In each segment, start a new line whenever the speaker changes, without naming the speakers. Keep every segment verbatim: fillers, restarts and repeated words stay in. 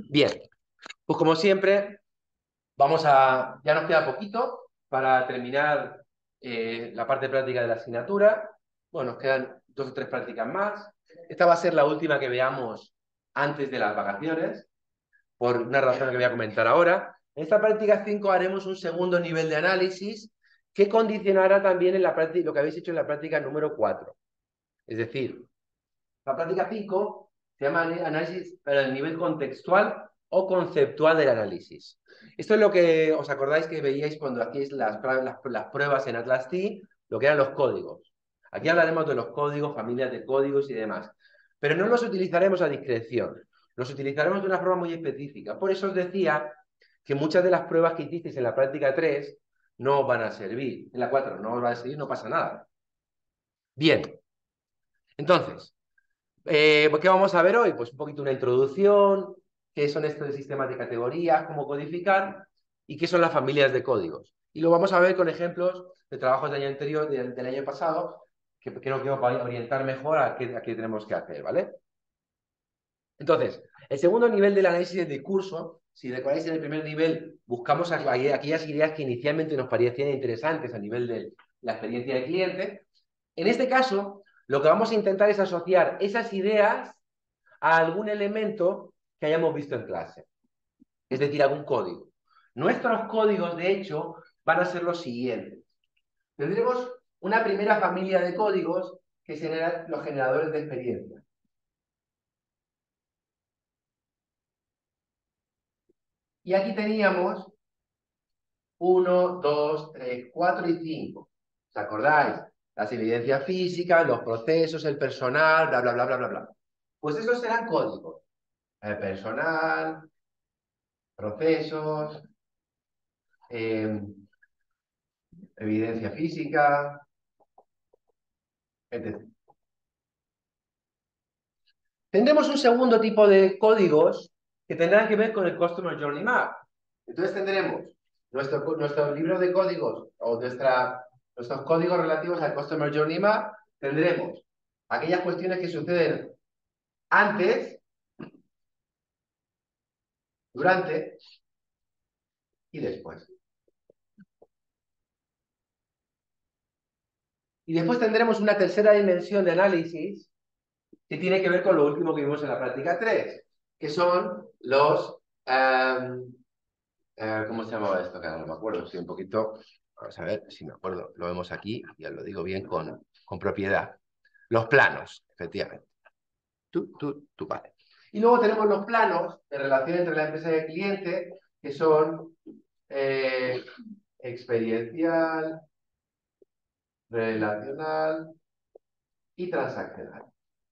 Bien, pues como siempre, vamos a... Ya nos queda poquito para terminar eh, la parte práctica de la asignatura. Bueno, nos quedan dos o tres prácticas más. Esta va a ser la última que veamos antes de las vacaciones, por una razón que voy a comentar ahora. En esta práctica cinco haremos un segundo nivel de análisis que condicionará también en la práctica, lo que habéis hecho en la práctica número cuatro. Es decir, la práctica cinco se llama análisis para el nivel contextual o conceptual del análisis. Esto es lo que os acordáis que veíais cuando hacíais las, las, las pruebas en Atlas T, lo que eran los códigos. Aquí hablaremos de los códigos, familias de códigos y demás. Pero no los utilizaremos a discreción. Los utilizaremos de una forma muy específica. Por eso os decía que muchas de las pruebas que hicisteis en la práctica tres no os van a servir. En la cuatro no os van a servir, no pasa nada. Bien. Entonces, Eh, ¿qué vamos a ver hoy? Pues un poquito una introducción, qué son estos sistemas de categorías, cómo codificar y qué son las familias de códigos. Y lo vamos a ver con ejemplos de trabajos del año anterior, del, del año pasado, que creo que os va a orientar mejor a qué, a qué tenemos que hacer, ¿vale? Entonces, el segundo nivel del análisis de curso, si recordáis en el primer nivel, buscamos aquellas ideas que inicialmente nos parecían interesantes a nivel de la experiencia del cliente. En este caso, lo que vamos a intentar es asociar esas ideas a algún elemento que hayamos visto en clase, es decir, algún código. Nuestros códigos, de hecho, van a ser los siguientes. Tendremos una primera familia de códigos que serán los generadores de experiencia. Y aquí teníamos uno, dos, tres, cuatro y cinco. ¿Os acordáis? Las evidencias físicas, los procesos, el personal, bla, bla, bla, bla, bla, bla. Pues esos serán códigos. El personal, procesos, eh, evidencia física, etcétera. Tendremos un segundo tipo de códigos que tendrán que ver con el Customer Journey Map. Entonces tendremos nuestro, nuestro libro de códigos o nuestra, nuestros códigos relativos al Customer Journey Map. Tendremos aquellas cuestiones que suceden antes, durante y después. Y después tendremos una tercera dimensión de análisis que tiene que ver con lo último que vimos en la práctica tres, que son los... Um, uh, ¿cómo se llamaba esto? Que no me acuerdo, estoy un poquito... Vamos a ver si me acuerdo. Lo vemos aquí, ya lo digo bien con, con propiedad. Los planos, efectivamente. Tú, tú, tú, vale. Y luego tenemos los planos de relación entre la empresa y el cliente, que son eh, experiencial, relacional y transaccional.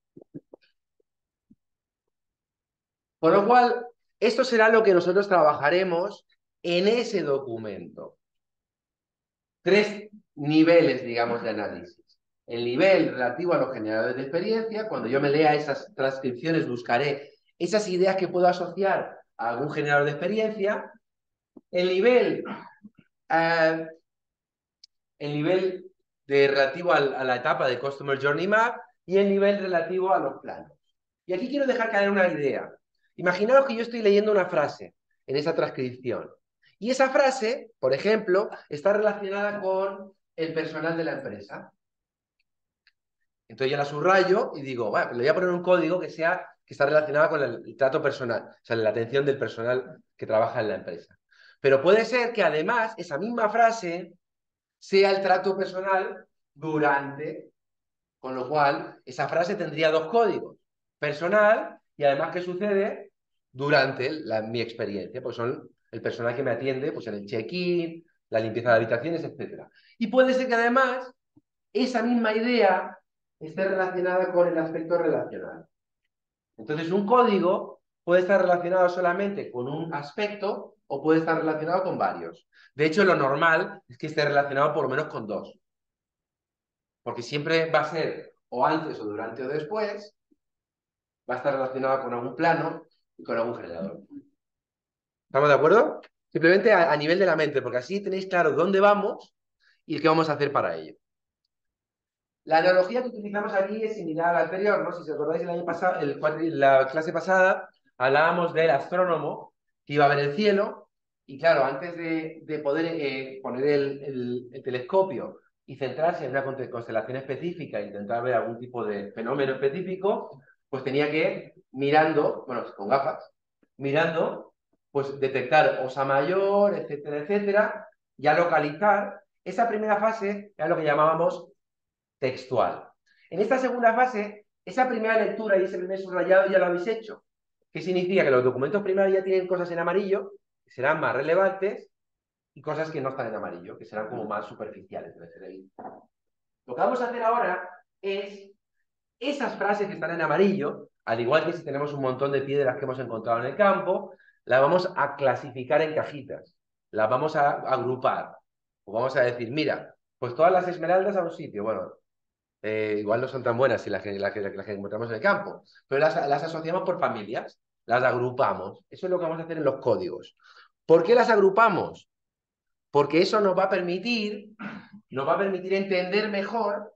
Con lo cual, esto será lo que nosotros trabajaremos en ese documento. Tres niveles, digamos, de análisis. El nivel relativo a los generadores de experiencia, cuando yo me lea esas transcripciones buscaré esas ideas que puedo asociar a algún generador de experiencia. El nivel, eh, el nivel de, relativo a, a la etapa de Customer Journey Map y el nivel relativo a los planos. Y aquí quiero dejar caer una idea. Imaginaos que yo estoy leyendo una frase en esa transcripción. Y esa frase, por ejemplo, está relacionada con el personal de la empresa. Entonces yo la subrayo y digo, bueno, le voy a poner un código que sea que está relacionado con el, el trato personal, o sea, la atención del personal que trabaja en la empresa. Pero puede ser que además esa misma frase sea el trato personal durante, con lo cual esa frase tendría dos códigos, personal y además qué sucede durante la, mi experiencia, pues son el personal que me atiende pues en el check-in, la limpieza de habitaciones, etcétera. Y puede ser que además esa misma idea esté relacionada con el aspecto relacional. Entonces un código puede estar relacionado solamente con un aspecto o puede estar relacionado con varios. De hecho, lo normal es que esté relacionado por lo menos con dos. Porque siempre va a ser o antes o durante o después, va a estar relacionado con algún plano y con algún generador. ¿Estamos de acuerdo? Simplemente a, a nivel de la mente, porque así tenéis claro dónde vamos y qué vamos a hacer para ello. La analogía que utilizamos aquí es similar a la anterior, ¿no? Si os acordáis el año pasado, el, la clase pasada, hablábamos del astrónomo que iba a ver el cielo y claro, antes de, de poder eh, poner el, el, el telescopio y centrarse en una constelación específica e intentar ver algún tipo de fenómeno específico, pues tenía que, mirando, bueno, con gafas, mirando, pues detectar Osa Mayor, etcétera, etcétera, ya localizar. Esa primera fase era lo que llamábamos textual. En esta segunda fase, esa primera lectura y ese primer subrayado ya lo habéis hecho. ¿Qué significa? Que los documentos primarios ya tienen cosas en amarillo, que serán más relevantes, y cosas que no están en amarillo, que serán como más superficiales. Lo que vamos a hacer ahora es esas frases que están en amarillo, al igual que si tenemos un montón de piedras que hemos encontrado en el campo, las vamos a clasificar en cajitas, las vamos a agrupar. O vamos a decir, mira, pues todas las esmeraldas a un sitio. Bueno, eh, igual no son tan buenas si las que, las que, las que encontramos en el campo, pero las, las asociamos por familias, las agrupamos. Eso es lo que vamos a hacer en los códigos. ¿Por qué las agrupamos? Porque eso nos va a permitir, nos va a permitir entender mejor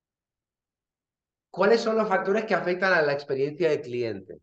cuáles son los factores que afectan a la experiencia del cliente.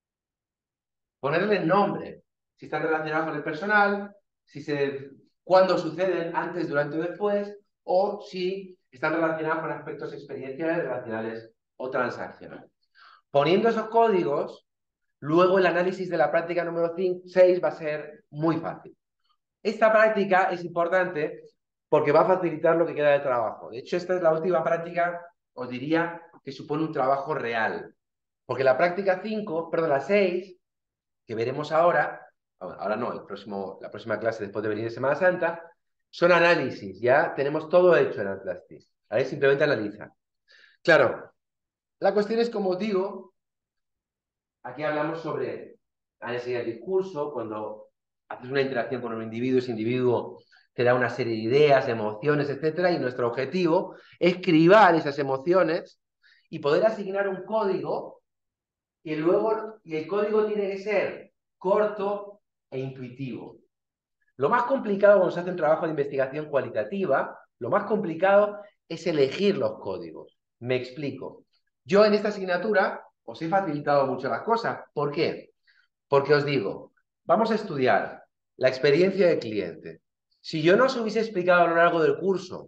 Ponerle nombre, si están relacionados con el personal, si se, cuándo suceden, antes, durante o después, o si están relacionados con aspectos experienciales, relacionales o transaccionales. Poniendo esos códigos, luego el análisis de la práctica número seis va a ser muy fácil. Esta práctica es importante porque va a facilitar lo que queda de trabajo. De hecho, esta es la última práctica, os diría, que supone un trabajo real. Porque la práctica cinco, perdón, la seis, que veremos ahora, ahora no, el próximo, la próxima clase después de venir de Semana Santa, son análisis. Ya tenemos todo hecho en Atlastis. ¿Vale? Simplemente analiza. Claro, la cuestión es, como os digo, aquí hablamos sobre análisis del discurso, cuando haces una interacción con un individuo, ese individuo te da una serie de ideas, emociones, etcétera, y nuestro objetivo es cribar esas emociones y poder asignar un código y luego y el código tiene que ser corto e intuitivo. Lo más complicado cuando se hace un trabajo de investigación cualitativa, lo más complicado es elegir los códigos. Me explico. Yo en esta asignatura os he facilitado mucho las cosas. ¿Por qué? Porque os digo, vamos a estudiar la experiencia del cliente. Si yo no os hubiese explicado a lo largo del curso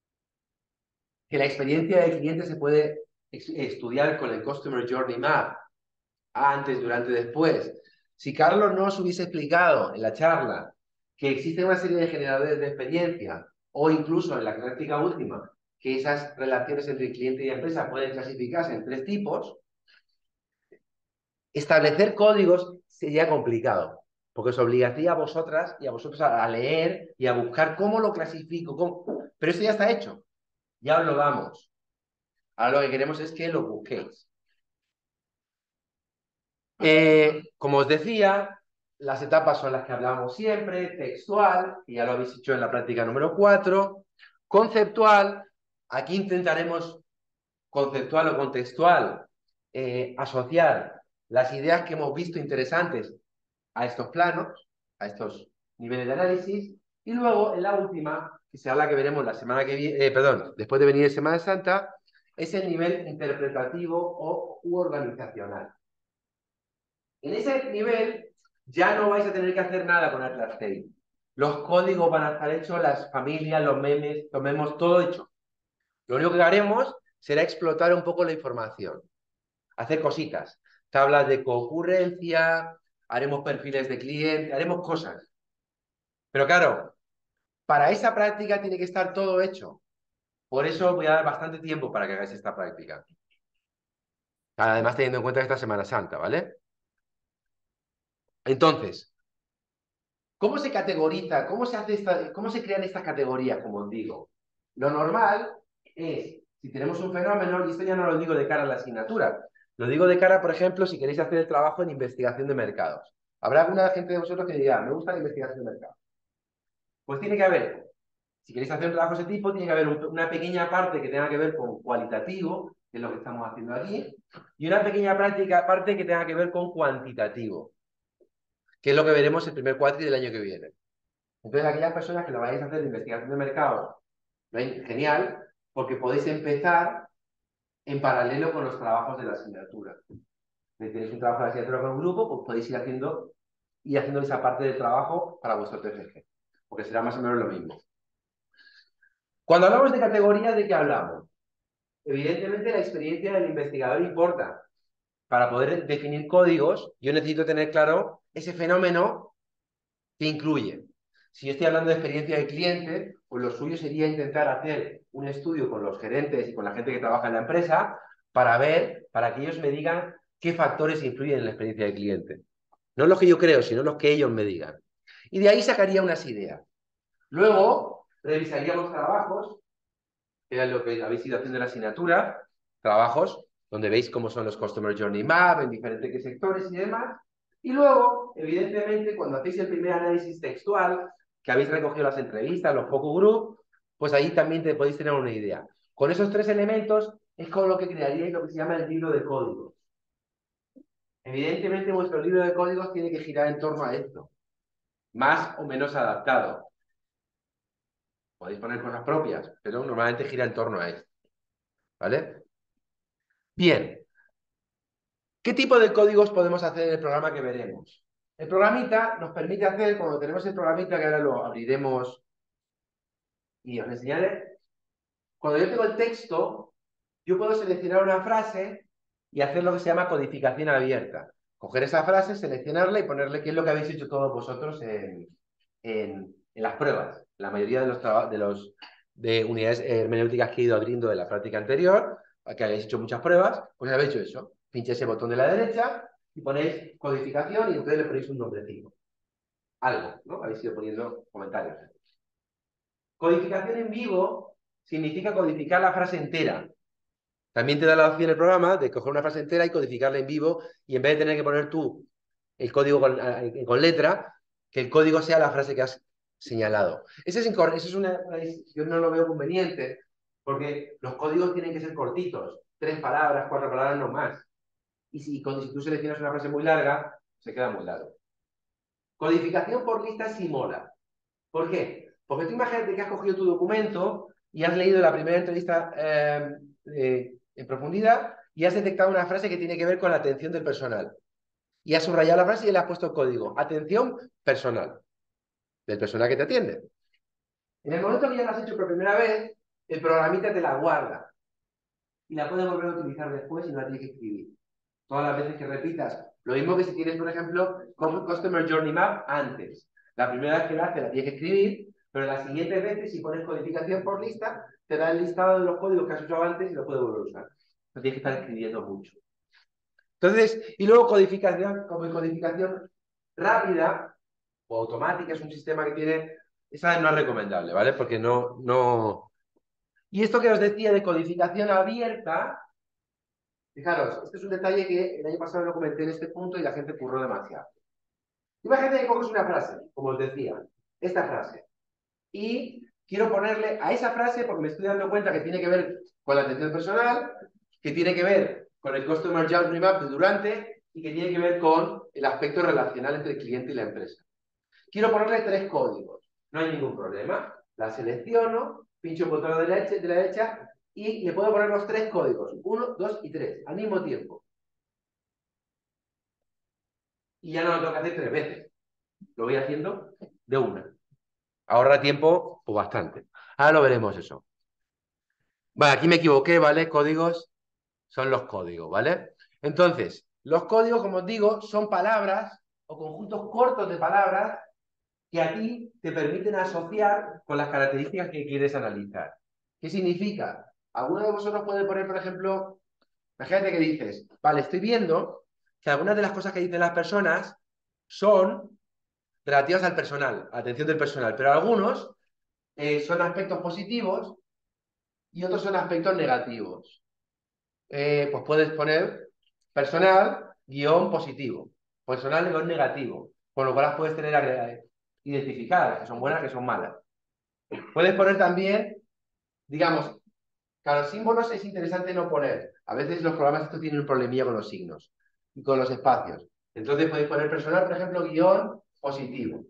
que la experiencia del cliente se puede estudiar con el Customer Journey Map, antes, durante, después. Si Carlos no os hubiese explicado en la charla que existe una serie de generadores de experiencia, o incluso en la práctica última, que esas relaciones entre cliente y empresa pueden clasificarse en tres tipos, establecer códigos sería complicado, porque os obligaría a vosotras y a vosotros a leer y a buscar cómo lo clasifico. Cómo... Pero eso ya está hecho, ya os lo damos. Ahora lo que queremos es que lo busquéis. Eh, como os decía, las etapas son las que hablamos siempre: textual, que ya lo habéis hecho en la práctica número cuatro, conceptual, aquí intentaremos, conceptual o contextual, eh, asociar las ideas que hemos visto interesantes a estos planos, a estos niveles de análisis, y luego en la última, que será la que veremos la semana que viene, eh, perdón, después de venir de Semana Santa, es el nivel interpretativo o u organizacional. En ese nivel ya no vais a tener que hacer nada con Atlas Tail. Los códigos van a estar hechos, las familias, los memes, los memos, todo hecho. Lo único que haremos será explotar un poco la información, hacer cositas, tablas de concurrencia, haremos perfiles de cliente, haremos cosas. Pero claro, para esa práctica tiene que estar todo hecho. Por eso voy a dar bastante tiempo para que hagáis esta práctica. Además, teniendo en cuenta esta Semana Santa, ¿vale? Entonces, ¿cómo se categoriza? ¿Cómo se hace esta, cómo se crean estas categorías, como os digo? Lo normal es, si tenemos un fenómeno, y esto ya no lo digo de cara a la asignatura, lo digo de cara, por ejemplo, si queréis hacer el trabajo en investigación de mercados. Habrá alguna gente de vosotros que diga, me gusta la investigación de mercados. Pues tiene que haber, si queréis hacer un trabajo de ese tipo, tiene que haber un, una pequeña parte que tenga que ver con cualitativo, que es lo que estamos haciendo aquí, y una pequeña práctica, parte que tenga que ver con cuantitativo, que es lo que veremos el primer cuatri del año que viene. Entonces, aquellas personas que lo vayáis a hacer de investigación de mercado, genial, porque podéis empezar en paralelo con los trabajos de la asignatura. Si tenéis un trabajo de asignatura con un grupo, pues podéis ir haciendo, ir haciendo esa parte del trabajo para vuestro T F G, porque será más o menos lo mismo. Cuando hablamos de categoría, ¿de qué hablamos? Evidentemente la experiencia del investigador importa. Para poder definir códigos, yo necesito tener claro ese fenómeno que incluye. Si yo estoy hablando de experiencia de cliente, pues lo suyo sería intentar hacer un estudio con los gerentes y con la gente que trabaja en la empresa para ver, para que ellos me digan qué factores influyen en la experiencia de cliente. No los que yo creo, sino los que ellos me digan. Y de ahí sacaría unas ideas. Luego, revisaríamos trabajos, que es lo que habéis ido haciendo en la asignatura, trabajos donde veis cómo son los Customer Journey Map en diferentes sectores y demás. Y luego, evidentemente, cuando hacéis el primer análisis textual, que habéis recogido las entrevistas, los focus group, pues ahí también te podéis tener una idea. Con esos tres elementos es con lo que crearíais lo que se llama el libro de códigos. Evidentemente, vuestro libro de códigos tiene que girar en torno a esto, más o menos adaptado. Podéis poner cosas propias, pero normalmente gira en torno a esto. ¿Vale? Bien. ¿Qué tipo de códigos podemos hacer en el programa que veremos? El programita nos permite hacer, cuando tenemos el programita, que ahora lo abriremos y os enseñaré, cuando yo tengo el texto, yo puedo seleccionar una frase y hacer lo que se llama codificación abierta. Coger esa frase, seleccionarla y ponerle qué es lo que habéis hecho todos vosotros en, en, en las pruebas. La mayoría de los, de los de unidades hermenéuticas que he ido abriendo de la práctica anterior, que habéis hecho muchas pruebas, pues habéis hecho eso. Pincháis ese botón de la derecha y ponéis codificación y entonces le ponéis un nombrecito. Algo, ¿no? Habéis ido poniendo comentarios. Codificación en vivo significa codificar la frase entera. También te da la opción el programa de coger una frase entera y codificarla en vivo y en vez de tener que poner tú el código con, eh, con letra, que el código sea la frase que has señalado. Ese es incorrecto, eso es una, una, yo no lo veo conveniente porque los códigos tienen que ser cortitos, tres palabras, cuatro palabras, no más. Y si, si tú seleccionas una frase muy larga, se queda muy largo. Codificación por listas sí mola. ¿Por qué? Porque tú imagínate que has cogido tu documento y has leído la primera entrevista eh, eh, en profundidad y has detectado una frase que tiene que ver con la atención del personal. Y has subrayado la frase y le has puesto el código. Atención personal. Del personal que te atiende. En el momento que ya lo has hecho por primera vez, el programita te la guarda. Y la puedes volver a utilizar después y no la tienes que escribir. Todas las veces que repitas. Lo mismo que si tienes, por ejemplo, Customer Journey Map antes. La primera vez que la haces la tienes que escribir, pero las siguientes veces, si pones codificación por lista, te da el listado de los códigos que has usado antes y lo puedes volver a usar. No tienes que estar escribiendo mucho. Entonces, y luego codificación, como codificación rápida o automática, es un sistema que tiene, esa no es recomendable, ¿vale? Porque no, no... Y esto que os decía de codificación abierta, fijaros, este es un detalle que el año pasado lo comenté en este punto y la gente curró demasiado. Imagínate que coges una frase, como os decía, esta frase, y quiero ponerle a esa frase, porque me estoy dando cuenta que tiene que ver con la atención personal, que tiene que ver con el Customer Journey Map de durante y que tiene que ver con el aspecto relacional entre el cliente y la empresa. Quiero ponerle tres códigos, no hay ningún problema. La selecciono, pincho el botón de la derecha, de la derecha y le puedo poner los tres códigos, uno, dos y tres, al mismo tiempo. Y ya no lo tengo que hacer tres veces. Lo voy haciendo de una. Ahorra tiempo, pues bastante. Ahora lo veremos eso. Vale, aquí me equivoqué, ¿vale? Códigos son los códigos, ¿vale? Entonces, los códigos, como os digo, son palabras o conjuntos cortos de palabras que a ti te permiten asociar con las características que quieres analizar. ¿Qué significa? Alguno de vosotros puede poner, por ejemplo, imagínate que dices, vale, estoy viendo que algunas de las cosas que dicen las personas son relativas al personal, a la atención del personal, pero algunos eh, son aspectos positivos y otros son aspectos negativos. Eh, pues puedes poner personal guión positivo, personal guión negativo, con lo cual las puedes tener identificadas, que son buenas, que son malas. Puedes poner también, digamos, claro, símbolos es interesante no poner. A veces los programas estos tienen un problemilla con los signos y con los espacios. Entonces podéis poner personal, por ejemplo, guión positivo.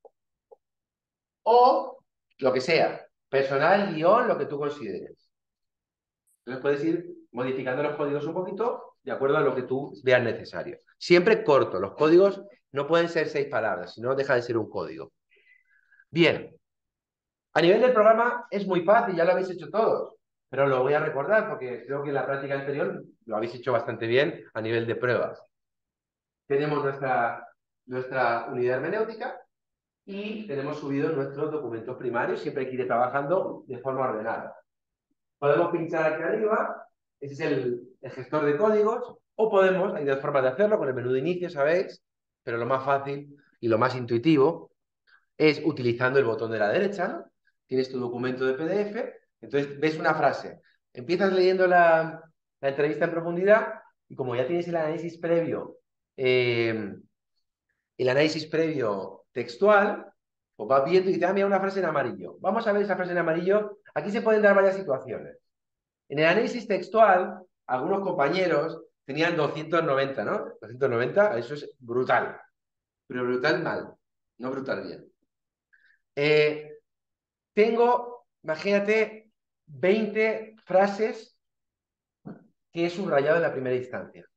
O lo que sea, personal guión lo que tú consideres. Entonces puedes ir modificando los códigos un poquito de acuerdo a lo que tú veas necesario. Siempre corto. Los códigos no pueden ser seis palabras, si no deja de ser un código. Bien. A nivel del programa es muy fácil, ya lo habéis hecho todos, pero lo voy a recordar porque creo que en la práctica anterior lo habéis hecho bastante bien a nivel de pruebas. Tenemos nuestra, nuestra unidad hermenéutica y tenemos subido nuestros documentos primarios, siempre hay que ir trabajando de forma ordenada. Podemos pinchar aquí arriba, ese es el, el gestor de códigos, o podemos, hay dos formas de hacerlo, con el menú de inicio, ¿sabéis? Pero lo más fácil y lo más intuitivo es utilizando el botón de la derecha, ¿no? Tienes tu documento de P D F, entonces ves una frase, empiezas leyendo la, la entrevista en profundidad y como ya tienes el análisis previo, eh, el análisis previo textual, pues vas viendo y dices, ah, mira, una frase en amarillo. Vamos a ver esa frase en amarillo. Aquí se pueden dar varias situaciones. En el análisis textual, algunos compañeros tenían doscientos noventa, ¿no? doscientos noventa, eso es brutal. Pero brutal mal, no brutal bien. Eh, tengo, imagínate, veinte frases que he subrayado en la primera instancia.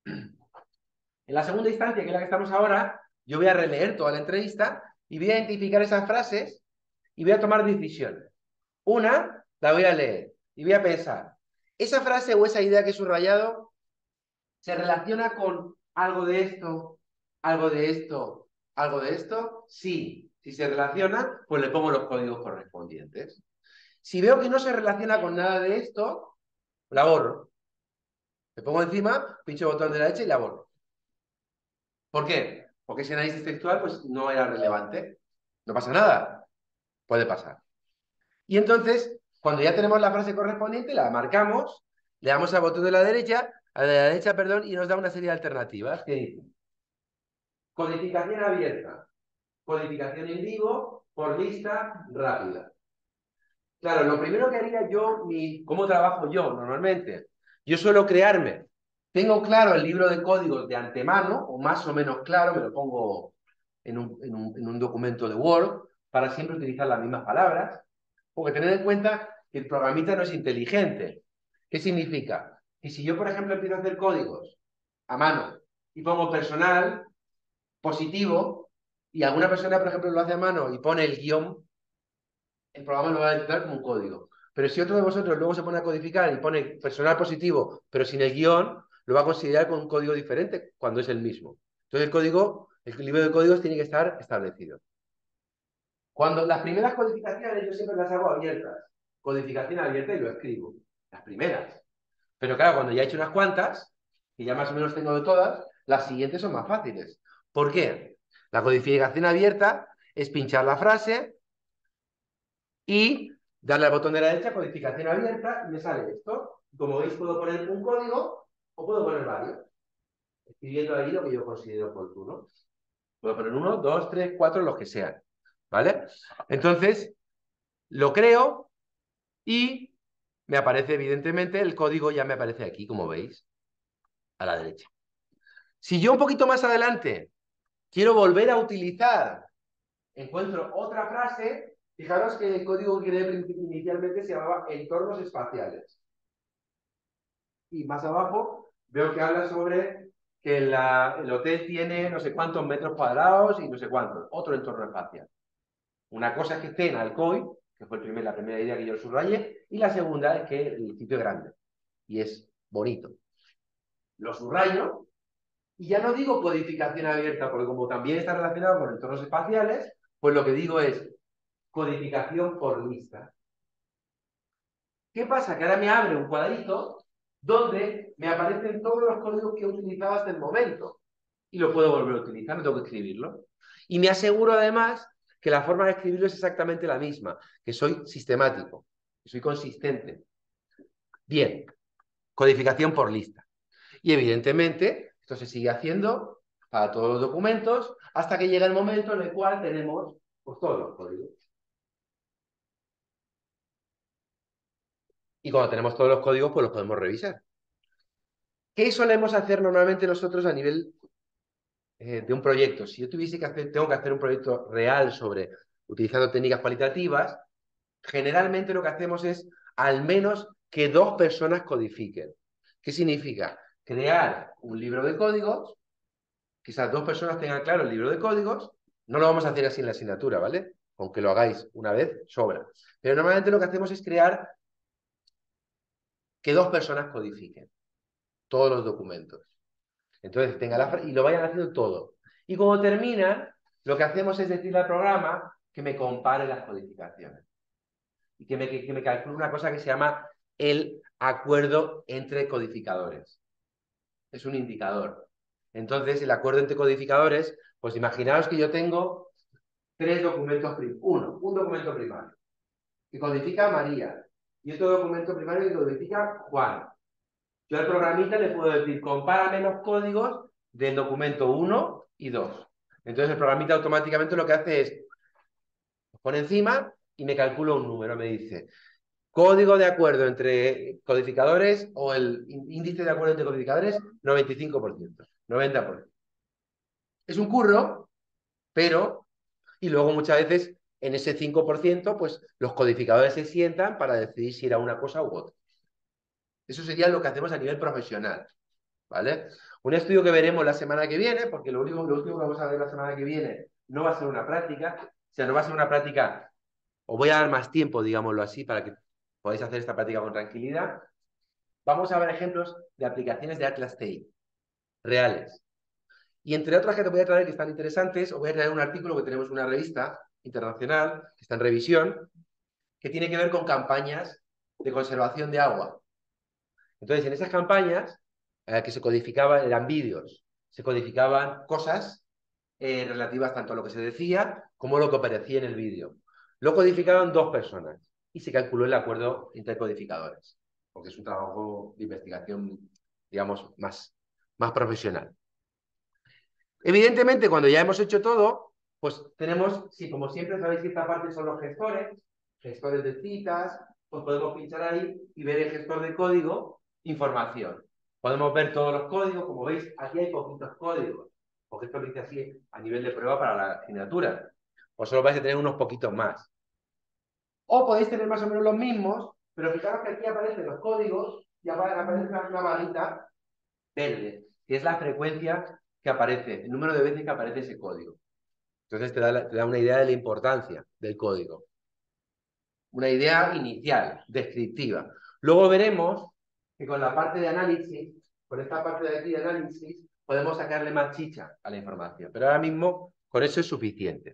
En la segunda instancia, que es la que estamos ahora, yo voy a releer toda la entrevista y voy a identificar esas frases y voy a tomar decisiones. Una, la voy a leer y voy a pensar, ¿esa frase o esa idea que he subrayado se relaciona con algo de esto, algo de esto, algo de esto? Sí. Si se relaciona, pues le pongo los códigos correspondientes. Si veo que no se relaciona con nada de esto, la borro. Le pongo encima, pincho el botón de la derecha y la borro. ¿Por qué? Porque ese análisis textual pues, no era relevante. No pasa nada. Puede pasar. Y entonces, cuando ya tenemos la frase correspondiente, la marcamos, le damos al botón de la derecha, a la derecha, perdón, y nos da una serie de alternativas que dicen codificación abierta, codificación en vivo, por lista rápida. Claro, lo primero que haría yo, mi, ¿cómo trabajo yo normalmente? Yo suelo crearme, tengo claro el libro de códigos de antemano, o más o menos claro, me lo pongo en un, en un, en un documento de Word, para siempre utilizar las mismas palabras, porque tened en cuenta que el programita no es inteligente. ¿Qué significa? Que si yo, por ejemplo, empiezo a hacer códigos a mano y pongo personal, positivo, y alguna persona, por ejemplo, lo hace a mano y pone el guión, el programa lo va a detectar como un código. Pero si otro de vosotros luego se pone a codificar y pone personal positivo, pero sin el guión, lo va a considerar con un código diferente cuando es el mismo. Entonces el código, el libro de códigos tiene que estar establecido. Cuando las primeras codificaciones yo siempre las hago abiertas. Codificación abierta y lo escribo. Las primeras. Pero claro, cuando ya he hecho unas cuantas, y ya más o menos tengo de todas, las siguientes son más fáciles. ¿Por qué? La codificación abierta es pinchar la frase y darle al botón de la derecha, codificación abierta, y me sale esto. Como veis, puedo poner un código o puedo poner varios, escribiendo ahí lo que yo considero oportuno. Puedo poner uno, dos, tres, cuatro, los que sean. ¿Vale? Entonces, lo creo y me aparece, evidentemente, el código ya me aparece aquí, como veis, a la derecha. Si yo un poquito más adelante quiero volver a utilizar, encuentro otra frase, fijaros que el código que creé inicialmente se llamaba entornos espaciales. Y más abajo veo que habla sobre que la, el hotel tiene no sé cuántos metros cuadrados y no sé cuántos, otro entorno espacial. Una cosa es que esté en Alcoy, que fue el primer, la primera idea que yo subrayé, y la segunda es que el sitio es grande y es bonito. Lo subrayo y ya no digo codificación abierta, porque como también está relacionado con entornos espaciales, pues lo que digo es codificación por lista. ¿Qué pasa? Que ahora me abre un cuadrito donde me aparecen todos los códigos que he utilizado hasta el momento. Y lo puedo volver a utilizar, no tengo que escribirlo. Y me aseguro además que la forma de escribirlo es exactamente la misma, que soy sistemático, que soy consistente. Bien, codificación por lista. Y evidentemente, esto se sigue haciendo para todos los documentos hasta que llega el momento en el cual tenemos pues, todos los códigos. Y cuando tenemos todos los códigos, pues los podemos revisar. ¿Qué solemos hacer normalmente nosotros a nivel eh, de un proyecto? Si yo tuviese que hacer, tengo que hacer un proyecto real sobre utilizando técnicas cualitativas, generalmente lo que hacemos es al menos que dos personas codifiquen. ¿Qué significa? crear un libro de códigos, que esas dos personas tengan claro el libro de códigos. No lo vamos a hacer así en la asignatura, ¿vale? Aunque lo hagáis una vez, sobra. Pero normalmente lo que hacemos es crear que dos personas codifiquen todos los documentos. Entonces, tenga la y lo vayan haciendo todo. Y cuando terminan, lo que hacemos es decirle al programa que me compare las codificaciones. Y que me, que, que me calcule una cosa que se llama el acuerdo entre codificadores. Es un indicador. Entonces, el acuerdo entre codificadores, pues imaginaos que yo tengo tres documentos primarios. Uno, un documento primario, que codifica María. Y otro documento primario que codifica Juan. Yo al programita le puedo decir, compárame los códigos del documento uno y dos. Entonces el programita automáticamente lo que hace es, pone encima y me calcula un número, me dice, código de acuerdo entre codificadores o el índice de acuerdo entre codificadores, noventa y cinco por ciento, noventa por ciento. Es un curro, pero, y luego muchas veces en ese cinco por ciento, pues los codificadores se sientan para decidir si era una cosa u otra. Eso sería lo que hacemos a nivel profesional, ¿vale? Un estudio que veremos la semana que viene, porque lo, único, lo último que vamos a ver la semana que viene no va a ser una práctica, o sea, no va a ser una práctica, os voy a dar más tiempo, digámoslo así, para que podáis hacer esta práctica con tranquilidad. Vamos a ver ejemplos de aplicaciones de Atlas T I, reales. Y entre otras que te voy a traer que están interesantes, os voy a traer un artículo que tenemos en una revista internacional, que está en revisión, que tiene que ver con campañas de conservación de agua. Entonces, en esas campañas eh, que se codificaban, eran vídeos, se codificaban cosas eh, relativas tanto a lo que se decía como a lo que aparecía en el vídeo. Lo codificaban dos personas y se calculó el acuerdo entre codificadores, porque es un trabajo de investigación, digamos, más, más profesional. Evidentemente, cuando ya hemos hecho todo, pues tenemos, sí, como siempre sabéis que esta parte son los gestores, gestores de citas, pues podemos pinchar ahí y ver el gestor de código, información. Podemos ver todos los códigos, como veis, aquí hay poquitos códigos, porque esto lo hice así a nivel de prueba para la asignatura. Vosotros vais a tener unos poquitos más. O podéis tener más o menos los mismos, pero fijaros que aquí aparecen los códigos y aparece una barrita verde, que es la frecuencia que aparece, el número de veces que aparece ese código. Entonces te da, te da una idea de la importancia del código. Una idea inicial, descriptiva. Luego veremos que con la parte de análisis, con esta parte de aquí de análisis, podemos sacarle más chicha a la información. Pero ahora mismo con eso es suficiente.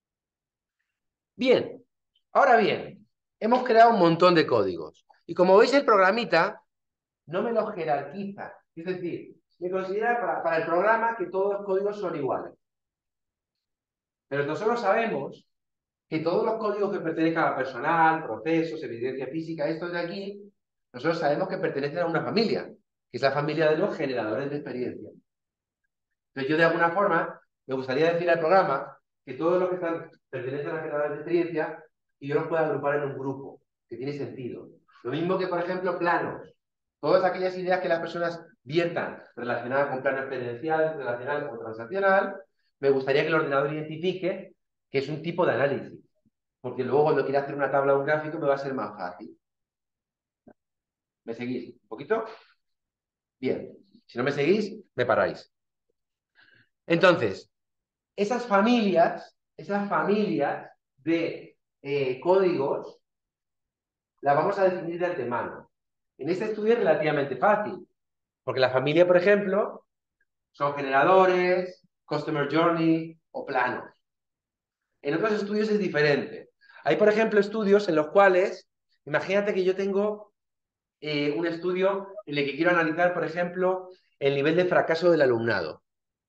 Bien, ahora bien, hemos creado un montón de códigos. Y como veis el programita no me los jerarquiza. Es decir, me considera para, para el programa que todos los códigos son iguales. Pero nosotros sabemos que todos los códigos que pertenezcan a personal, procesos, evidencia física, estos de aquí, nosotros sabemos que pertenecen a una familia, que es la familia de los generadores de experiencia. Entonces yo de alguna forma me gustaría decir al programa que todos los que están, pertenecen a generadores de experiencia y yo los pueda agrupar en un grupo, que tiene sentido. Lo mismo que, por ejemplo, planos. Todas aquellas ideas que las personas viertan relacionadas con plano experiencial, relacional o transaccional, me gustaría que el ordenador identifique que es un tipo de análisis. Porque luego cuando quiera hacer una tabla o un gráfico me va a ser más fácil. ¿Me seguís? ¿Un poquito? Bien. Si no me seguís, me paráis. Entonces, esas familias, esas familias de eh, códigos, las vamos a definir de antemano. En este estudio es relativamente fácil, porque la familia, por ejemplo, son generadores, customer journey o planos. En otros estudios es diferente. Hay, por ejemplo, estudios en los cuales, imagínate que yo tengo eh, un estudio en el que quiero analizar, por ejemplo, el nivel de fracaso del alumnado.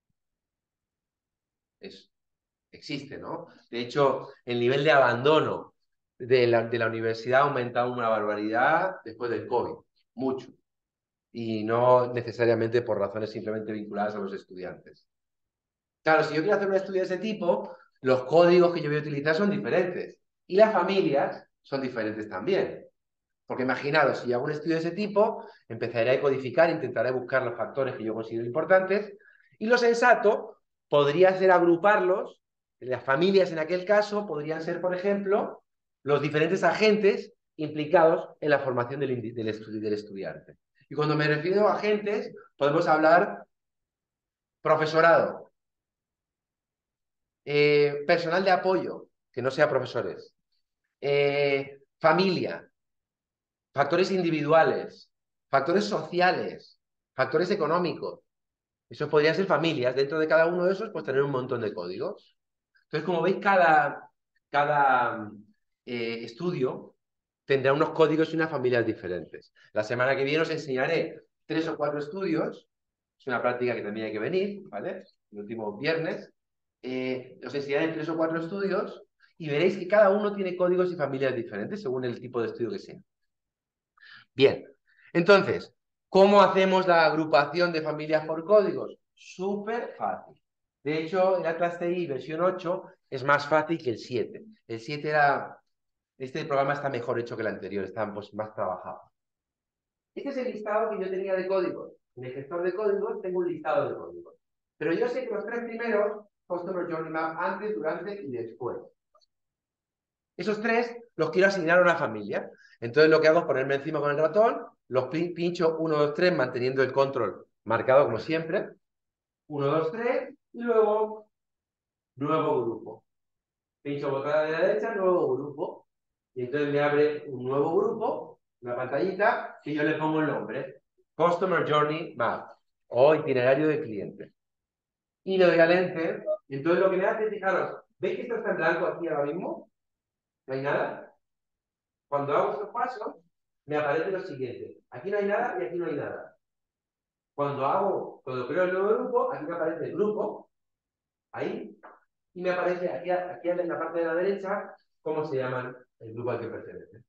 Es, existe, ¿no? De hecho, el nivel de abandono de la, de la universidad ha aumentado una barbaridad después del COVID, mucho. Y no necesariamente por razones simplemente vinculadas a los estudiantes. Claro, si yo quiero hacer un estudio de ese tipo, los códigos que yo voy a utilizar son diferentes. Y las familias son diferentes también. Porque imaginaros, si hago un estudio de ese tipo, empezaré a codificar, intentaré buscar los factores que yo considero importantes, y lo sensato podría ser agruparlos, las familias en aquel caso podrían ser, por ejemplo, los diferentes agentes implicados en la formación del, del, estu del estudiante. Y cuando me refiero a agentes, podemos hablar profesorado, eh, personal de apoyo, que no sea profesores, eh, familia, factores individuales, factores sociales, factores económicos. Eso podrían ser familias. Dentro de cada uno de esos, pues tener un montón de códigos. Entonces, como veis, cada, cada eh, estudio tendrá unos códigos y unas familias diferentes. La semana que viene os enseñaré tres o cuatro estudios. Es una práctica que también hay que venir, ¿vale? El último viernes. Eh, os enseñaré tres o cuatro estudios y veréis que cada uno tiene códigos y familias diferentes según el tipo de estudio que sea. Bien, entonces, ¿cómo hacemos la agrupación de familias por códigos? Súper fácil. De hecho, el Atlas T I versión ocho es más fácil que el siete. El siete era... Este programa está mejor hecho que el anterior, está pues, más trabajado. Este es el listado que yo tenía de códigos. En el gestor de códigos tengo un listado de códigos. Pero yo sé que los tres primeros, Customer Journey Map, antes, durante y después. Esos tres los quiero asignar a una familia. Entonces lo que hago es ponerme encima con el ratón, los pincho uno, dos, tres, manteniendo el control marcado como siempre. uno, dos, tres, y luego nuevo grupo. Pincho botón de la derecha, nuevo grupo. Y entonces me abre un nuevo grupo, una pantallita, que yo le pongo el nombre. Customer Journey Map, o itinerario de cliente. Y le doy al Enter. Y entonces lo que me hace, fijaros, ¿veis que esto está en blanco aquí ahora mismo? ¿No hay nada? Cuando hago estos pasos, me aparece lo siguiente. Aquí no hay nada y aquí no hay nada. Cuando hago, cuando creo el nuevo grupo, aquí me aparece el grupo, ahí, y me aparece aquí, aquí en la parte de la derecha, cómo se llama el grupo al que pertenece.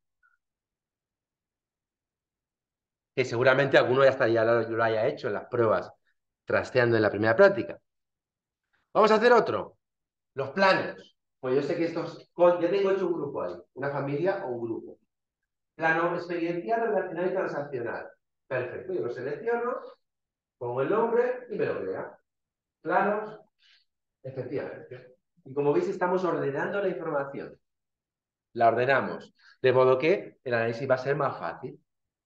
Que seguramente alguno ya, está, ya lo, lo haya hecho en las pruebas, trasteando en la primera práctica. Vamos a hacer otro. Los planos. Pues yo sé que estos, ya tengo hecho un grupo ahí, una familia o un grupo. Plano experiencial, relacional y transaccional. Perfecto, yo lo selecciono, pongo el nombre y me lo crea. Planos, efectivamente. Y como veis, estamos ordenando la información. La ordenamos, de modo que el análisis va a ser más fácil.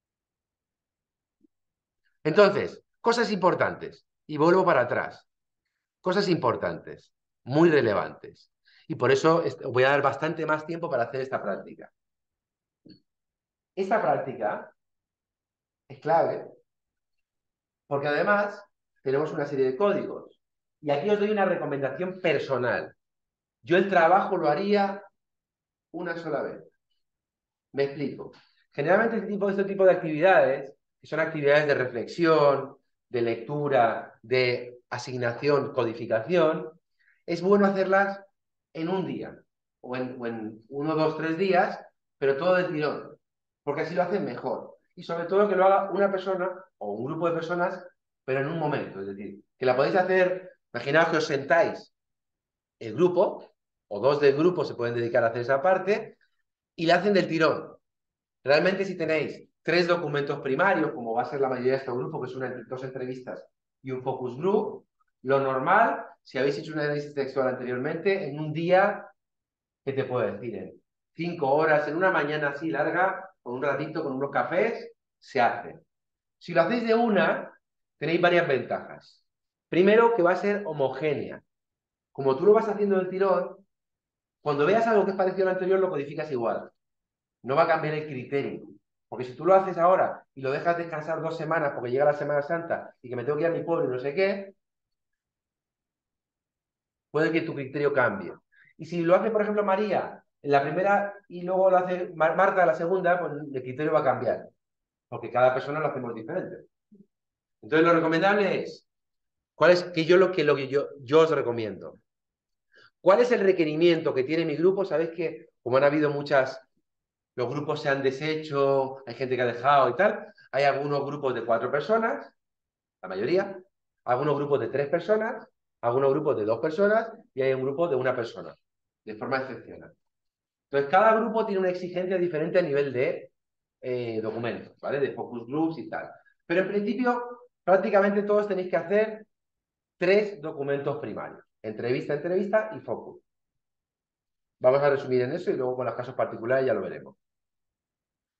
Entonces, cosas importantes. Y vuelvo para atrás. Cosas importantes, muy relevantes. Y por eso voy a dar bastante más tiempo para hacer esta práctica. Esta práctica es clave porque además tenemos una serie de códigos. Y aquí os doy una recomendación personal. Yo el trabajo lo haría una sola vez. Me explico. Generalmente este tipo, este tipo de actividades, que son actividades de reflexión, de lectura, de asignación, codificación, es bueno hacerlas en un día, o en, o en uno, dos, tres días, pero todo de tirón, porque así lo hacen mejor. Y sobre todo que lo haga una persona o un grupo de personas, pero en un momento. Es decir, que la podéis hacer, imaginaos que os sentáis el grupo, o dos del grupo se pueden dedicar a hacer esa parte, y la hacen del tirón. Realmente si tenéis tres documentos primarios, como va a ser la mayoría de este grupo, que es una, dos entrevistas y un focus group, lo normal, si habéis hecho un análisis textual anteriormente, en un día, ¿qué te puedo decir? En cinco horas, en una mañana así larga, con un ratito, con unos cafés, se hace. Si lo hacéis de una, tenéis varias ventajas. Primero, que va a ser homogénea. Como tú lo vas haciendo del tirón, cuando veas algo que es parecido al anterior, lo codificas igual. No va a cambiar el criterio. Porque si tú lo haces ahora y lo dejas descansar dos semanas porque llega la Semana Santa y que me tengo que ir a mi pueblo y no sé qué, puede que tu criterio cambie. Y si lo hace, por ejemplo, María en la primera y luego lo hace Marta en la segunda, pues el criterio va a cambiar. Porque cada persona lo hacemos diferente. Entonces, lo recomendable es, ¿cuál es que yo lo que, lo que yo, yo os recomiendo? ¿Cuál es el requerimiento que tiene mi grupo? Sabéis que, como han habido muchas, los grupos se han deshecho, hay gente que ha dejado y tal, hay algunos grupos de cuatro personas, la mayoría, algunos grupos de tres personas, algunos grupos de dos personas y hay un grupo de una persona, de forma excepcional. Entonces, cada grupo tiene una exigencia diferente a nivel de eh, documentos, ¿vale? De focus groups y tal. Pero en principio, prácticamente todos tenéis que hacer tres documentos primarios. Entrevista, entrevista y focus. Vamos a resumir en eso y luego con los casos particulares ya lo veremos.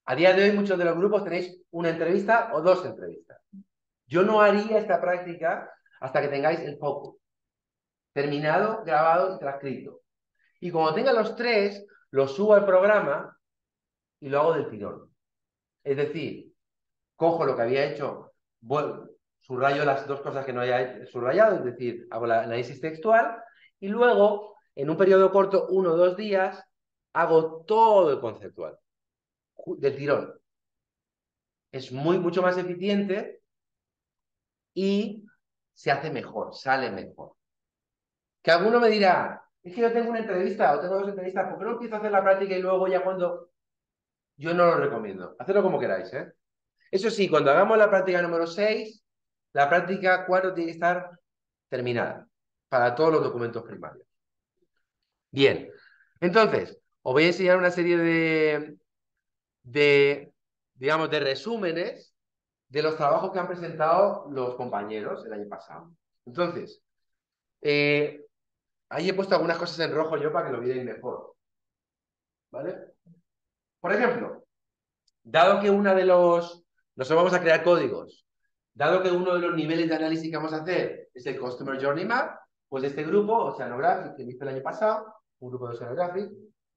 A día de hoy muchos de los grupos tenéis una entrevista o dos entrevistas. Yo no haría esta práctica hasta que tengáis el focus terminado, grabado y transcrito. Y cuando tenga los tres, los subo al programa y lo hago del tirón. Es decir, cojo lo que había hecho, bueno, subrayo las dos cosas que no haya subrayado, es decir, hago el análisis textual y luego, en un periodo corto, uno o dos días, hago todo el conceptual, del tirón. Es muy, mucho más eficiente y se hace mejor, sale mejor. Que alguno me dirá, es que yo tengo una entrevista o tengo dos entrevistas, ¿por qué no empiezo a hacer la práctica y luego ya cuando... Yo no lo recomiendo. Hacedlo como queráis, ¿eh? Eso sí, cuando hagamos la práctica número seis, la práctica cuatro tiene que estar terminada para todos los documentos primarios. Bien, entonces, os voy a enseñar una serie de, de, digamos, de resúmenes de los trabajos que han presentado los compañeros el año pasado. Entonces, eh, ahí he puesto algunas cosas en rojo yo para que lo veáis mejor. ¿Vale? Por ejemplo, dado que una de los... Nosotros vamos a crear códigos. Dado que uno de los niveles de análisis que vamos a hacer es el Customer Journey Map, pues este grupo, Oceanographic, que hice el año pasado, un grupo de Oceanographic,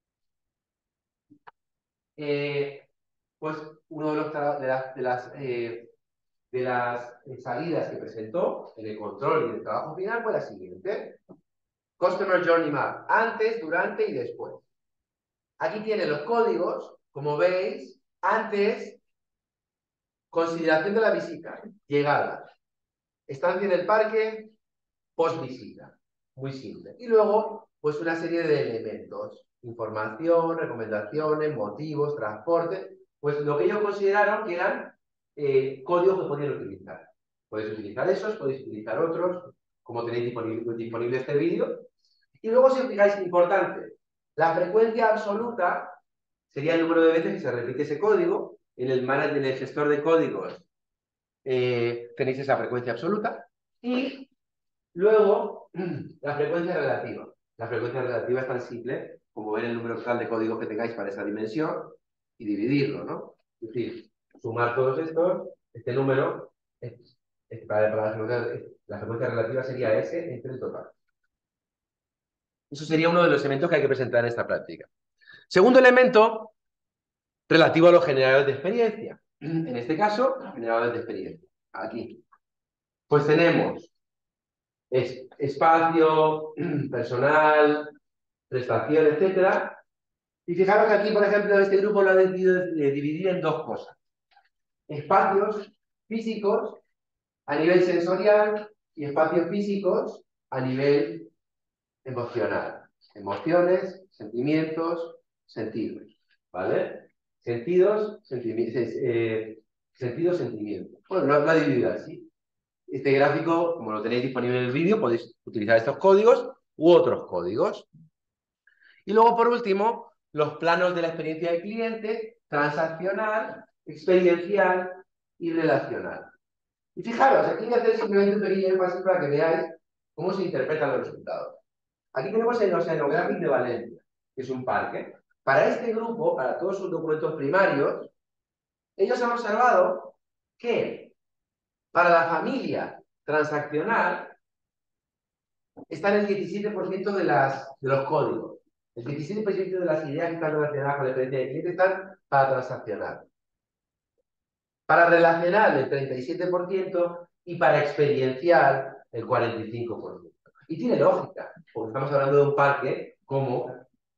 eh, pues uno de, los de las, de las, eh, de las salidas que presentó en el control y en el trabajo final fue la siguiente. Customer Journey Map, antes, durante y después. Aquí tiene los códigos, como veis, antes, consideración de la visita, llegada, estancia en el parque, post visita, muy simple. Y luego, pues una serie de elementos, información, recomendaciones, motivos, transporte, pues lo que ellos consideraron que eran eh, códigos que podían utilizar. Podéis utilizar esos, podéis utilizar otros, como tenéis disponible, disponible este vídeo. Y luego, si os fijáis, importante, la frecuencia absoluta sería el número de veces que se repite ese código. En el, manager, en el gestor de códigos eh, tenéis esa frecuencia absoluta. Y luego, la frecuencia relativa. La frecuencia relativa es tan simple como ver el número total de códigos que tengáis para esa dimensión y dividirlo, ¿no? Es decir, sumar todos estos, este número, es, es para, para la, frecuencia, la frecuencia relativa sería S entre el total. Eso sería uno de los elementos que hay que presentar en esta práctica. Segundo elemento, relativo a los generadores de experiencia. En este caso, generadores de experiencia. Aquí. Pues tenemos es, espacio, personal, prestación, etcétera. Y fijaros que aquí, por ejemplo, este grupo lo ha decidido dividir en dos cosas. Espacios físicos a nivel sensorial y espacios físicos a nivel emocional. Emociones, sentimientos, sentidos. ¿Vale? Sentidos, sentimientos, eh, sentidos, sentimientos. Bueno, lo, lo ha dividido así. Este gráfico, como lo tenéis disponible en el vídeo, podéis utilizar estos códigos u otros códigos. Y luego, por último, los planos de la experiencia del cliente, transaccional, experiencial y relacional. Y fijaros, aquí voy a hacer simplemente un pequeño énfasis para que veáis cómo se interpretan los resultados. Aquí tenemos el Oceanographic de Valencia, que es un parque. Para este grupo, para todos sus documentos primarios, ellos han observado que para la familia transaccional está en el diecisiete por ciento de, las, de los códigos. El diecisiete por ciento de las ideas que están relacionadas con la experiencia del cliente están para transaccional. Para relacional, el treinta y siete por ciento y para experiencial, el cuarenta y cinco por ciento. Y tiene lógica, porque estamos hablando de un parque como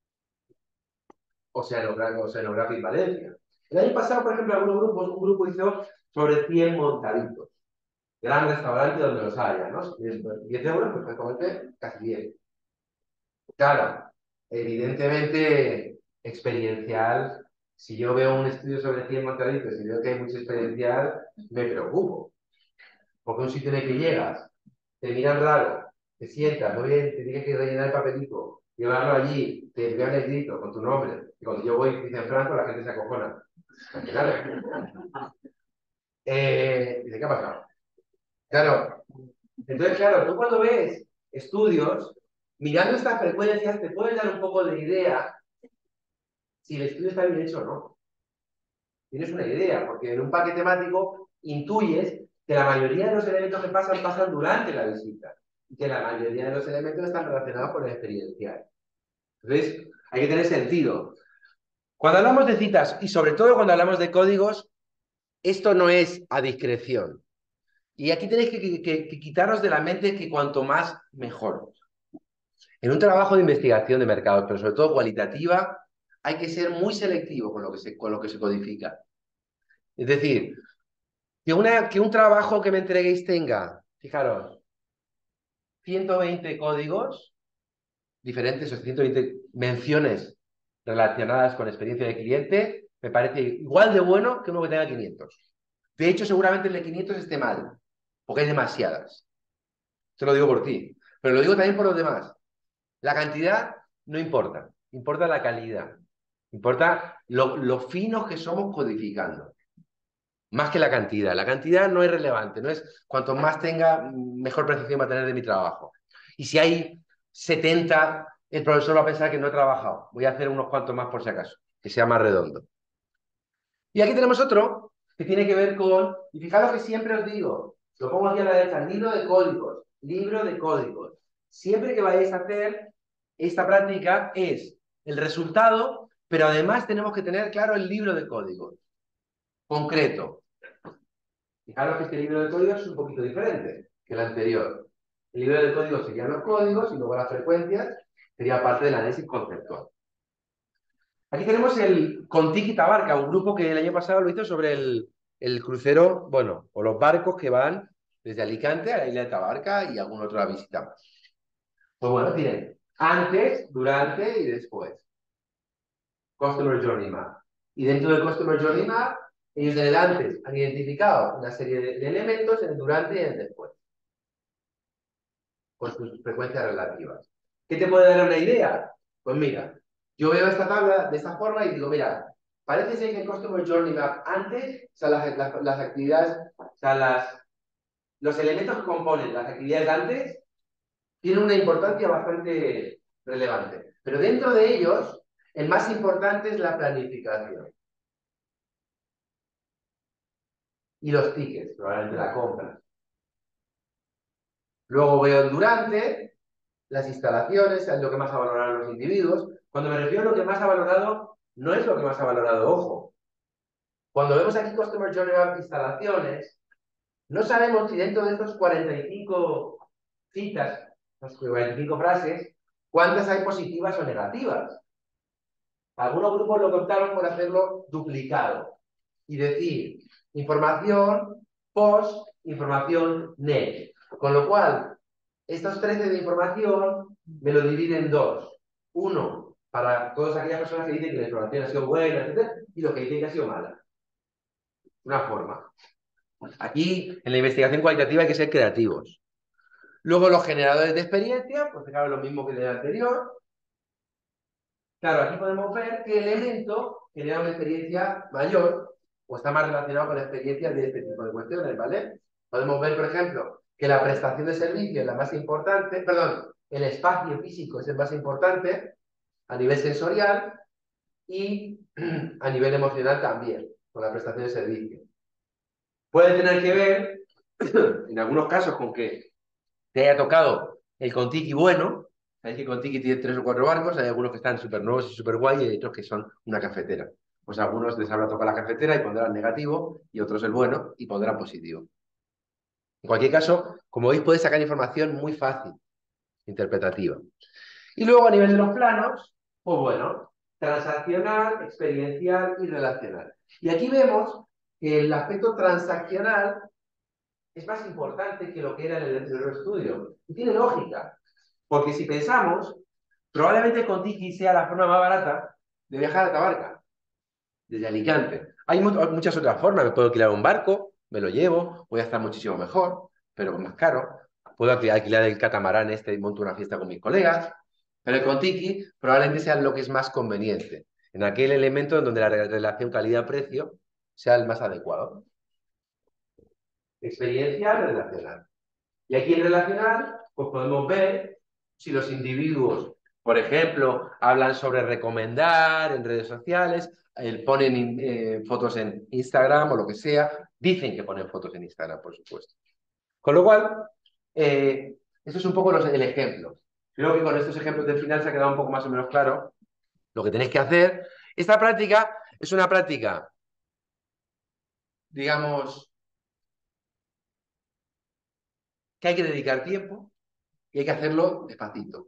Oceanographic Valencia. El año pasado, por ejemplo, algunos grupos, un grupo hizo sobre cien montaditos. Gran restaurante donde los haya, ¿no? diez euros, pues prácticamente casi diez. Claro, evidentemente experiencial. Si yo veo un estudio sobre cien montaditos y veo que hay mucho experiencial, me preocupo. Porque un sitio en el que llegas, te miran raro, te sientas, muy bien, te tienes que rellenar el papelito, llevarlo allí, te envían el grito con tu nombre. Y cuando yo voy, dicen Franco, la gente se acojona. Eh, dice, ¿qué ha pasado? Claro. Entonces, claro, tú cuando ves estudios, mirando estas frecuencias, te puedes dar un poco de idea si el estudio está bien hecho o no. tienes una idea, porque en un parque temático intuyes que la mayoría de los elementos que pasan, pasan durante la visita, y que la mayoría de los elementos están relacionados con el experiencial. Entonces, hay que tener sentido. Cuando hablamos de citas, y sobre todo cuando hablamos de códigos, esto no es a discreción. Y aquí tenéis que, que, que quitaros de la mente que cuanto más, mejor. En un trabajo de investigación de mercados, pero sobre todo cualitativa, hay que ser muy selectivo con lo que se, con lo que se codifica. Es decir, que, una, que un trabajo que me entreguéis tenga, fijaros, ciento veinte códigos diferentes o ciento veinte menciones relacionadas con experiencia de cliente, me parece igual de bueno que uno que tenga quinientos. De hecho, seguramente el de quinientos esté mal, porque hay demasiadas. Te lo digo por ti, pero lo digo también por los demás. La cantidad no importa, importa la calidad, importa lo, lo finos que somos codificando, más que la cantidad. La cantidad no es relevante, no es cuanto más tenga, mejor percepción va a tener de mi trabajo. Y si hay setenta, el profesor va a pensar que no he trabajado. Voy a hacer unos cuantos más por si acaso, que sea más redondo. Y aquí tenemos otro que tiene que ver con, y fijaros que siempre os digo, lo pongo aquí a la derecha, libro de códigos, libro de códigos. Siempre que vayáis a hacer esta práctica es el resultado, pero además tenemos que tener claro el libro de códigos concreto. Fijaros que este libro de códigos es un poquito diferente que el anterior. El libro de códigos serían los códigos y luego las frecuencias sería parte del análisis conceptual. Aquí tenemos el Contiki Tabarca, un grupo que el año pasado lo hizo sobre el, el crucero, bueno, o los barcos que van desde Alicante a la isla de Tabarca y algún otro la visitamos. Pues bueno, tienen antes, durante y después. Customer Journey Map. Y dentro del Customer Journey Map, ellos en el antes han identificado una serie de, de elementos en el durante y en el después, con sus frecuencias relativas. ¿Qué te puede dar una idea? Pues mira, yo veo esta tabla de esta forma y digo, mira, parece ser que el Customer Journey Map antes, o sea, las, las, las actividades, o sea, las, los elementos que componen las actividades antes, tienen una importancia bastante relevante. Pero dentro de ellos, el más importante es la planificación. Y los tickets, probablemente la compra. Luego veo el durante, las instalaciones, es lo que más ha valorado los individuos. Cuando me refiero a lo que más ha valorado, no es lo que más ha valorado, ojo. Cuando vemos aquí Customer Journey Map instalaciones, no sabemos si dentro de estos cuarenta y cinco citas, las cuarenta y cinco frases, cuántas hay positivas o negativas. Algunos grupos lo contaron por hacerlo duplicado y decir información post, información net. Con lo cual, estos trece de información me lo dividen en dos. Uno, para todas aquellas personas que dicen que la información ha sido buena, etcétera, y los que dicen que ha sido mala. Una forma. Aquí, en la investigación cualitativa hay que ser creativos. Luego, los generadores de experiencia, pues claro, lo mismo que en el anterior. Claro, aquí podemos ver qué elemento genera una experiencia mayor o está más relacionado con la experiencia de este tipo de cuestiones, ¿vale? Podemos ver, por ejemplo, que la prestación de servicio es la más importante, perdón, el espacio físico es el más importante a nivel sensorial y a nivel emocional también, con la prestación de servicio. Puede tener que ver, en algunos casos, con que te haya tocado el Contiki bueno. Sabéis que Contiki tiene tres o cuatro barcos, hay algunos que están súper nuevos y súper guay y hay otros que son una cafetera. Pues a algunos les habrá tocado la cafetera y pondrán negativo y otros el bueno y pondrán positivo. En cualquier caso, como veis, podéis sacar información muy fácil, interpretativa. Y luego a nivel de los planos, pues bueno, transaccional, experiencial y relacional. Y aquí vemos que el aspecto transaccional es más importante que lo que era en el anterior estudio. Y tiene lógica, porque si pensamos, probablemente Contiki sea la forma más barata de viajar a Tabarca, desde Alicante. Hay mu muchas otras formas, me puedo alquilar un barco, me lo llevo, voy a estar muchísimo mejor, pero más caro. Puedo alquilar el catamarán este y monto una fiesta con mis colegas, pero el Contiki probablemente sea lo que es más conveniente, en aquel elemento en donde la relación calidad-precio sea el más adecuado. Experiencial, relacional. Y aquí en relacional, pues podemos ver si los individuos, por ejemplo, hablan sobre recomendar en redes sociales, eh, ponen eh, fotos en Instagram o lo que sea, dicen que ponen fotos en Instagram, por supuesto. Con lo cual, eh, eso es un poco los, el ejemplo. Creo que con estos ejemplos del final se ha quedado un poco más o menos claro lo que tenéis que hacer. Esta práctica es una práctica, digamos, que hay que dedicar tiempo y hay que hacerlo despacito.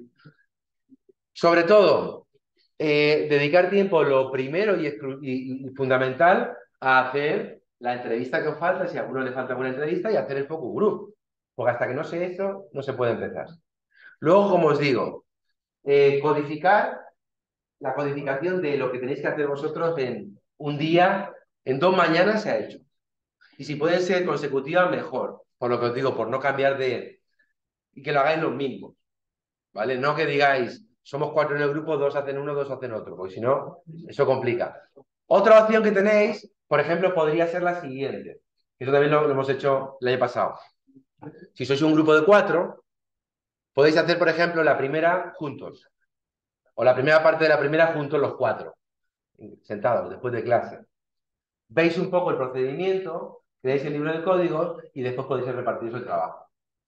Sobre todo, eh, dedicar tiempo lo primero y, y, y, fundamental a hacer la entrevista que os falta, si a alguno le falta alguna entrevista, y hacer el focus group. Porque hasta que no se eso, no se puede empezar. Luego, como os digo, eh, codificar, la codificación de lo que tenéis que hacer vosotros en un día, en dos mañanas se ha hecho. Y si pueden ser consecutivas, mejor. Por lo que os digo, por no cambiar de... y que lo hagáis los mismos. ¿Vale? No que digáis, somos cuatro en el grupo, dos hacen uno, dos hacen otro, porque si no, eso complica. Otra opción que tenéis, por ejemplo, podría ser la siguiente. Eso también lo, lo hemos hecho el año pasado. Si sois un grupo de cuatro, podéis hacer, por ejemplo, la primera juntos. O la primera parte de la primera juntos los cuatro, sentados, después de clase. Veis un poco el procedimiento, creáis el libro de códigos y después podéis repartiros el trabajo.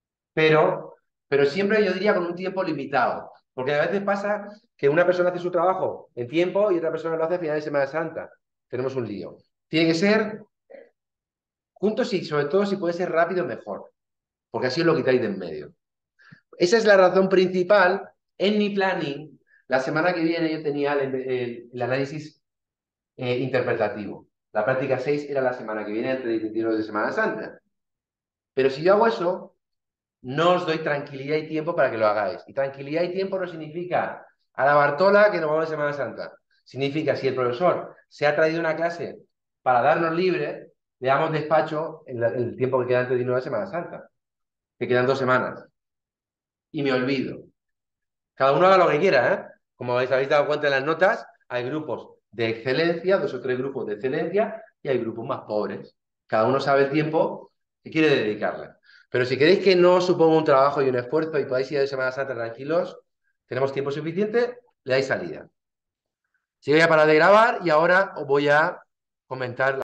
Pero, pero siempre yo diría con un tiempo limitado. Porque a veces pasa que una persona hace su trabajo en tiempo y otra persona lo hace a final de Semana Santa. Tenemos un lío. Tiene que ser juntos y sobre todo si puede ser rápido mejor. Porque así os lo quitáis de en medio. Esa es la razón principal. En mi planning, la semana que viene yo tenía el, el, el análisis eh, interpretativo. La práctica seis era la semana que viene, el treinta y uno de Semana Santa. Pero si yo hago eso, no os doy tranquilidad y tiempo para que lo hagáis. Y tranquilidad y tiempo no significa a la Bartola que nos vamos de Semana Santa. Significa, si el profesor se ha traído una clase para darnos libre, le damos despacho en el, el tiempo que queda antes de irnos de Semana Santa, que quedan dos semanas. Y me olvido. Cada uno haga lo que quiera, ¿eh? Como os habéis dado cuenta en las notas, hay grupos de excelencia, dos o tres grupos de excelencia, y hay grupos más pobres. Cada uno sabe el tiempo que quiere dedicarle. Pero si queréis que no suponga un trabajo y un esfuerzo y podáis ir de Semana Santa tranquilos, tenemos tiempo suficiente, le dais salida. Si voy a parar de grabar y ahora os voy a comentar